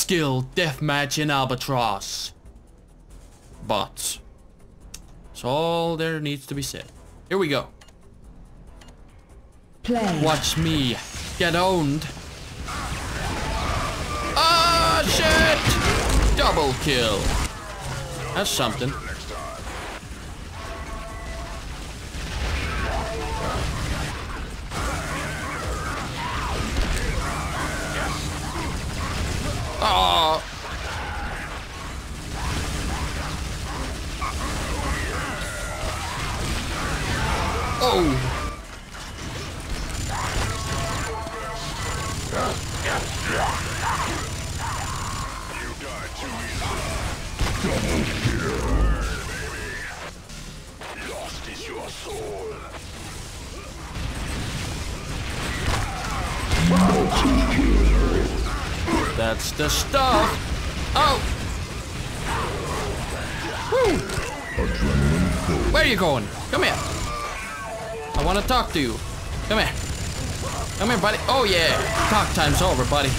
skill deathmatch in Albatross. But that's all there needs to be said. Here we go. Play. Watch me get owned. Ah, shit! Double kill. That's something. Oh. Oh. You died too easily. Double kill, baby. Lost is your soul. That's the stuff. Oh. Woo. Where are you going? Come here. I want to talk to you. Come here. Come here, buddy. Oh yeah. Talk time's over, buddy.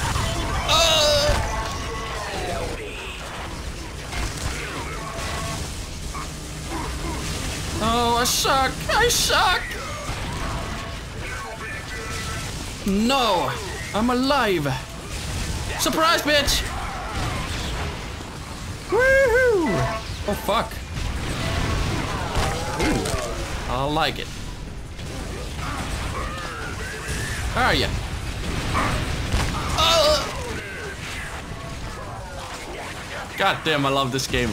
Oh, I suck. I suck. No, I'm alive. Surprise, bitch. Woohoo. Oh, fuck. Ooh, I like it. Where are you? God damn, I love this game.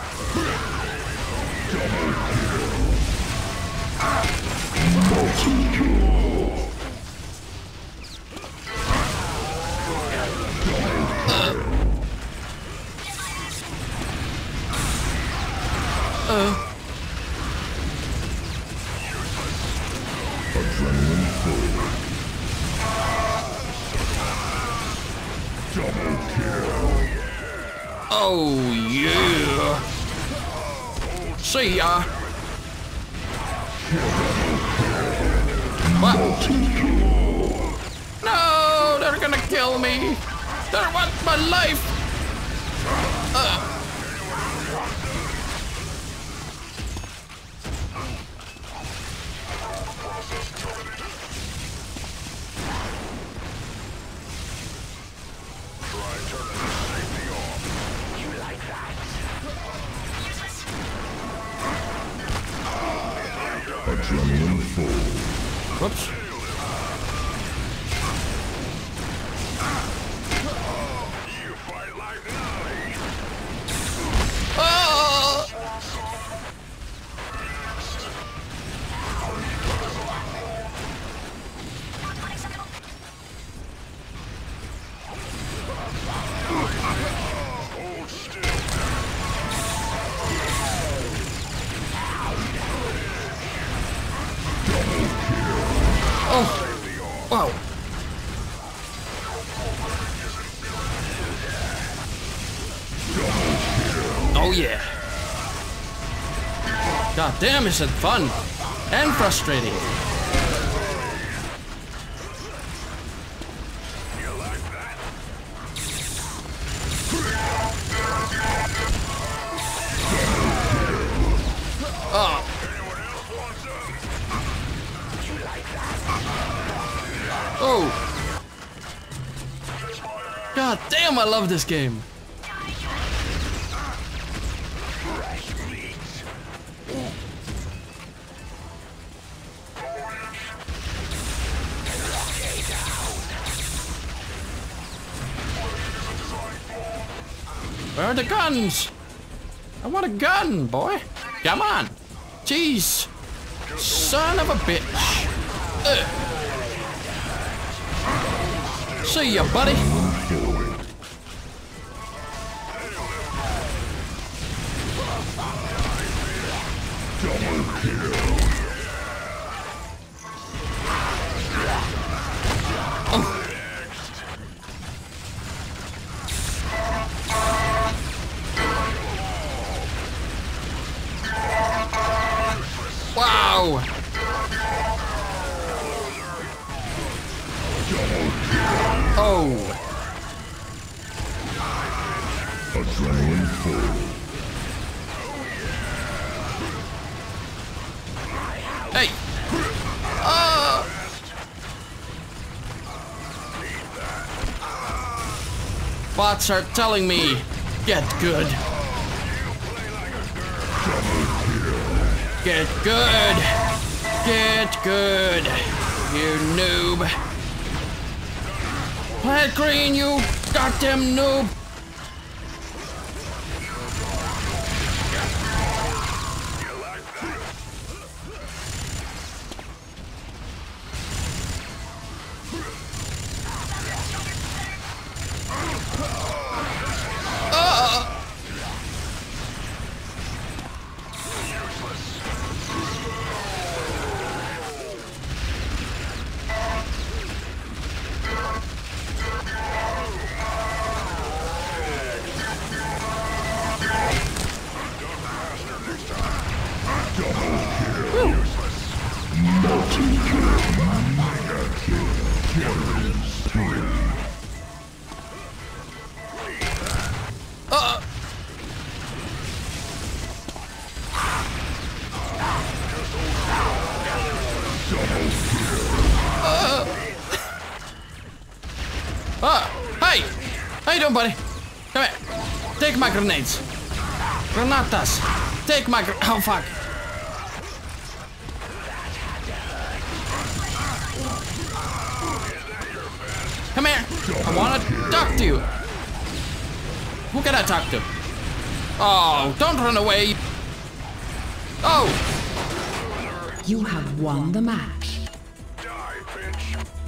Oh yeah! See ya! What? No! They're gonna kill me! They want my life! Adrenaline full. Whoops. You fight like Nolly. Oh! Hold still. Oh! Wow! Oh yeah! God damn, is it fun and frustrating? You like that? Oh! Anyone else want some? You like that? Oh! God damn, I love this game. Fresh meat. Where are the guns? I want a gun, boy. Come on. Jeez. Son of a bitch. See ya, buddy. Wow. Oh. Hey! Oh! Bots are telling me, get good. Get good. Get good. You noob. PlanetGreen, you goddamn noob. Hey! How you doing, buddy? Come here. Take my grenades. Granatas. Take my oh, fuck. Come here. I wanna talk to you. Who can I talk to? Oh, don't run away. Oh! You have won the match. Die, bitch.